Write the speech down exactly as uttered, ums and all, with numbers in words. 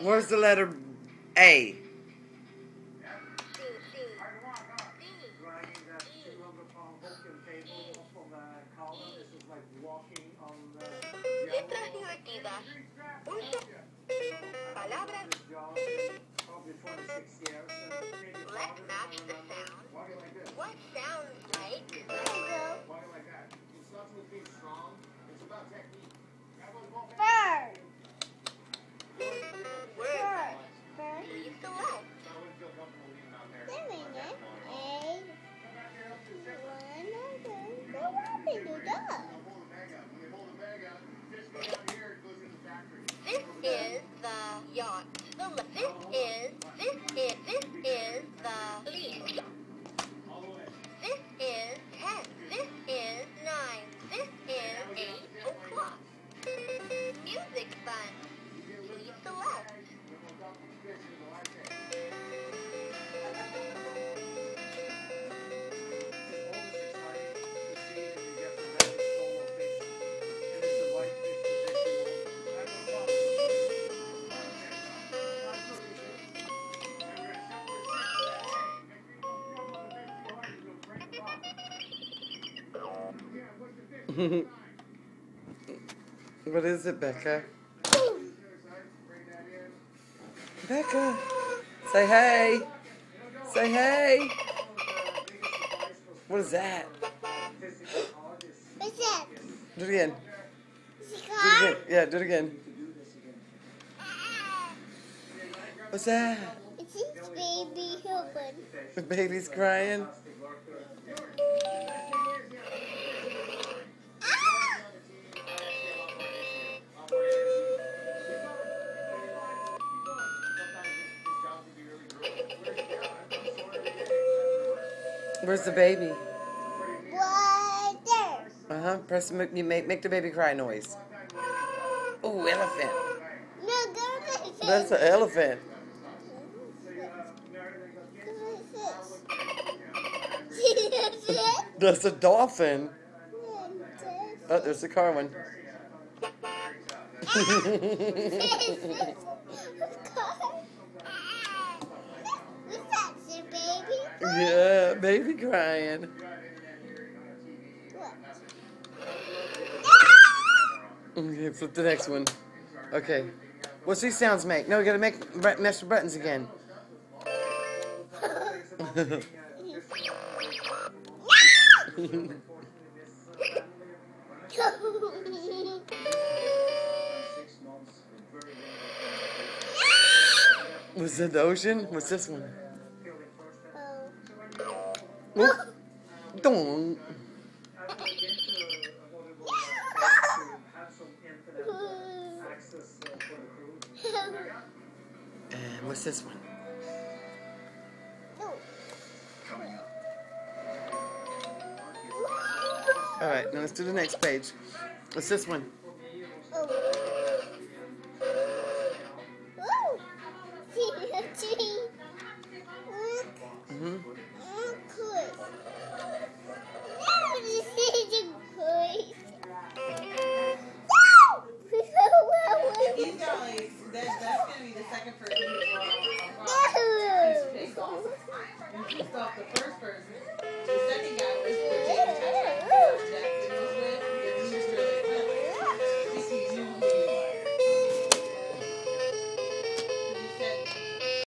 Where's the letter A? Letras divertidas. Usa palabras. Let's match the sound. What sounds like? Bird. Word. Please select. Doing it. A. One, two, go up and do that. This is the yacht. The le- this is this is this is the leaf. This is ten. This is nine. This is eight o'clock. Music fun. Please select. What is it, Becca? Becca, say hey. Say hey. What is that? What's that? Do it again. Is it Do it car? again. Yeah, do it again. What's that? It's his baby human. The baby's crying. Where's the baby? Right there. Uh huh. Press. You make make the baby cry noise. Oh, elephant. No, go to the That's an elephant. That's a dolphin. Oh, there's the car one. Yeah, baby crying. Okay, flip the next one. Okay. What's these sounds make? No, we gotta make mash the buttons again. Was that the ocean? What's this one? Oh. Dong. And what's this one? All right, now let's do the next page. What's this one? Mm-hmm. He's got like, that, that's going to be the second person who's on. No. Stop the